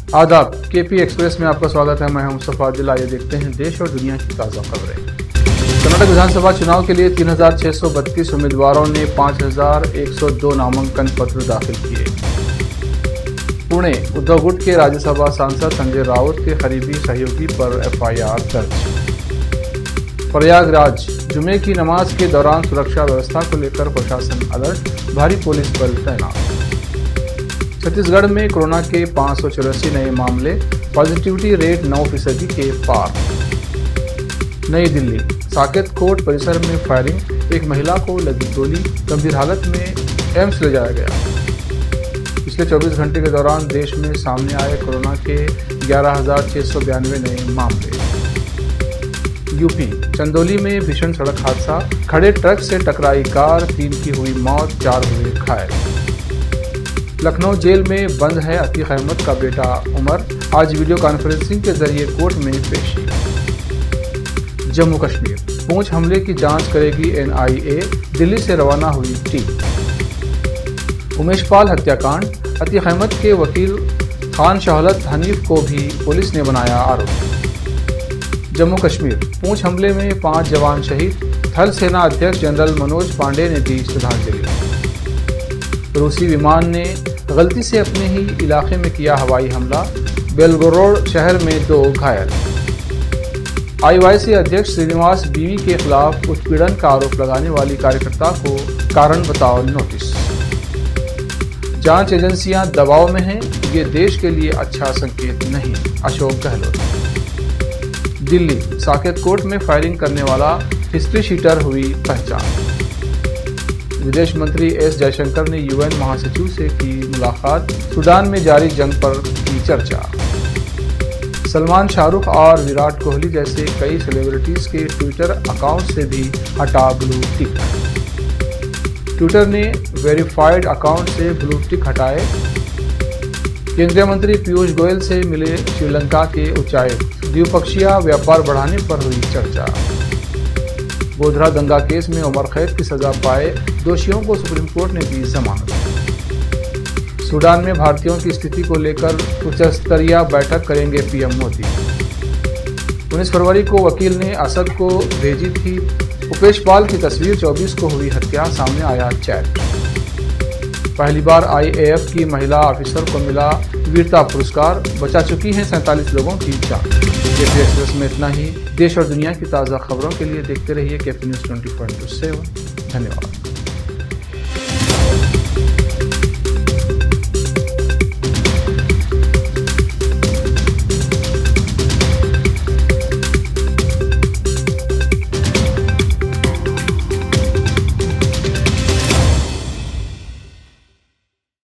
आदाब, KP express में आपका स्वागत है। मैं हूं मुस्तफा आदिल। आइए देखते हैं देश और दुनिया की ताज़ा खबरें। कर्नाटक विधानसभा चुनाव के लिए 3632 उम्मीदवारों ने 5102 नामांकन पत्र दाखिल किए। पुणे, उद्धव गुट के राज्यसभा सांसद संजय राउत के करीबी सहयोगी पर एफआईआर दर्ज। प्रयागराज, जुमे की नमाज के दौरान सुरक्षा व्यवस्था को लेकर प्रशासन अलर्ट, भारी पुलिस बल तैनात। छत्तीसगढ़ में कोरोना के 584 नए मामले, पॉजिटिविटी रेट 9% के पार। नई दिल्ली, साकेत कोर्ट परिसर में फायरिंग, एक महिला को लगी गोली, गंभीर हालत में एम्स ले जाया गया। पिछले 24 घंटे के दौरान देश में सामने आए कोरोना के 11,692 नए मामले। यूपी, चंदौली में भीषण सड़क हादसा, खड़े ट्रक से टकराई कार, 3 की हुई मौत, 4 हुए घायल। लखनऊ जेल में बंद है अतीक अहमद का बेटा उमर, आज वीडियो कॉन्फ्रेंसिंग के जरिए कोर्ट में पेशी। जम्मू कश्मीर, पुंछ हमले की जांच करेगी एनआईए, दिल्ली से रवाना हुई टीम। उमेश पाल हत्याकांड, अतीक अहमद के वकील खान शौहलत हनीफ को भी पुलिस ने बनाया आरोपी। जम्मू कश्मीर, पुंछ हमले में 5 जवान शहीद, थल सेना अध्यक्ष जनरल मनोज पांडे ने दी श्रद्धांजलि। रूसी विमान ने गलती से अपने ही इलाके में किया हवाई हमला, बेलगोरोड शहर में 2 घायल। आईवाईसी अध्यक्ष श्रीनिवास बीवी के खिलाफ उत्पीड़न का आरोप लगाने वाली कार्यकर्ता को कारण बताओ नोटिस। जांच एजेंसियां दबाव में हैं, ये देश के लिए अच्छा संकेत नहीं, अशोक गहलोत। दिल्ली, साकेत कोर्ट में फायरिंग करने वाला हिस्ट्री शीटर हुई पहचान। विदेश मंत्री एस जयशंकर ने यूएन महासचिव से की मुलाकात, सूडान में जारी जंग पर की चर्चा। सलमान, शाहरुख और विराट कोहली जैसे कई सेलिब्रिटीज के ट्विटर अकाउंट से भी हटा ब्लू टिक। ट्विटर ने वेरीफाइड अकाउंट से ब्लू टिक हटाए। केंद्रीय मंत्री पीयूष गोयल से मिले श्रीलंका के उच्चायुक्त, द्विपक्षीय व्यापार बढ़ाने पर हुई चर्चा। गोधरा दंगा केस में उमर कैद की सजा पाए दोषियों को सुप्रीम कोर्ट ने दी जमानत। सूडान में भारतीयों की स्थिति को लेकर उच्च स्तरीय बैठक करेंगे पीएम मोदी। 19 फरवरी को वकील ने असद को भेजी थी उपेश पाल की तस्वीर, 24 को हुई हत्या, सामने आया चैट। पहली बार आईएएफ की महिला ऑफिसर को मिला वीरता पुरस्कार, बचा चुकी हैं 47 लोगों की जान। केपी एक्सप्रेस में इतना ही। देश और दुनिया की ताज़ा खबरों के लिए देखते रहिए केपी न्यूज़ 24/7। धन्यवाद।